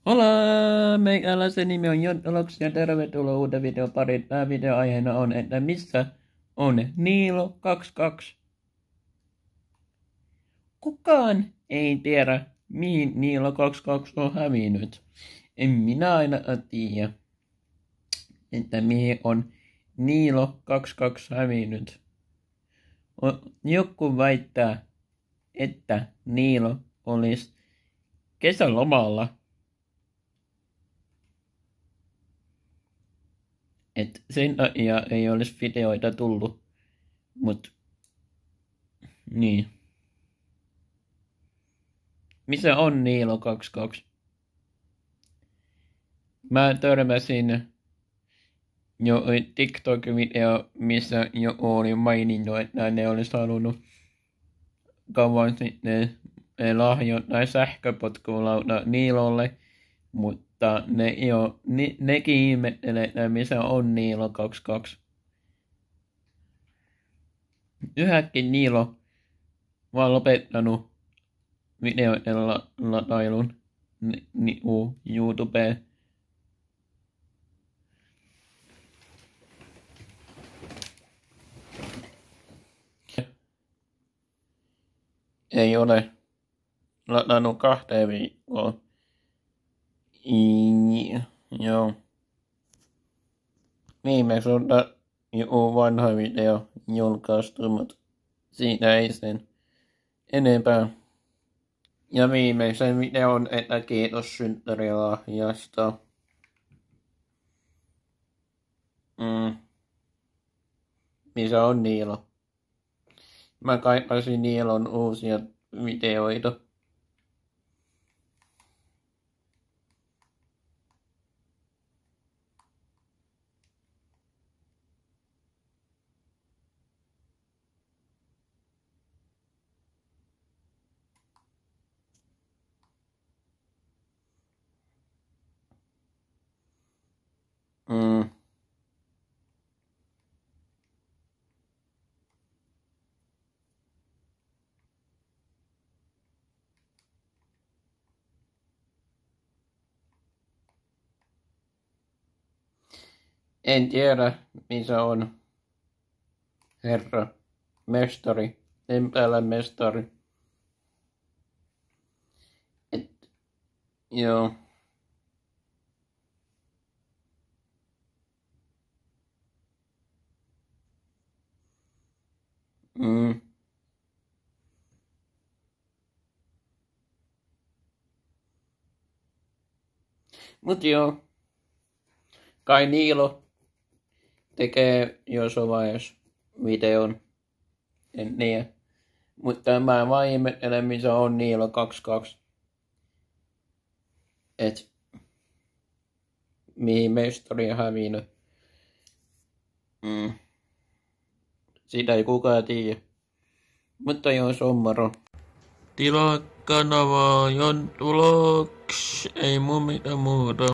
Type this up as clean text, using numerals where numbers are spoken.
Hola, meikäläisen nimi on Jontoloks ja tervetuloa uuden videon pariin. Tämä videoaiheena on, että missä on Niilo 22. Kukaan ei tiedä, mihin Niilo 22 on hävinnyt. En minä aina tiedä, että mihin on Niilo 22 hävinnyt. Joku väittää, että Niilo olisi kesälomalla. Et sen takia ei olisi videoita tullut, mut niin. Missä on Niilo 22? Mä törmäsin jo TikTok-video, missä joku oli maininnut, että ne olisi halunnut kauan sitten lahjoittaa sähköpotkulauta Niilolle, mutta nekin ihmettelee, että missä on Niilo 22. Yhäkin Niilo vaan lopettanut videoiden latailun YouTubeen. Ei ole latannut 2 viikkoa. Joo. Viimeksi on joku vanha video julkaistu, mutta siitä ei sen enempää. Ja viimeisen videon, että kiitos synttärilahjasta. Missä on Niilo? Mä kaipaisin Niilon uusia videoita. En tiedä, missä on herra mestari, Empälän mestari. Joo. Mut joo. Kai Niilo tekee jossain vaiheessa videon. En tiedä. Mutta mä vaan ihmettelen, missä on Niilo 22. Et mihin mestari on hävinnyt. Sitä ei kukaan tiedä. Mutta joo, se on moro. Tilaa kanavaa Jontoloks, ei mun mitään muuta.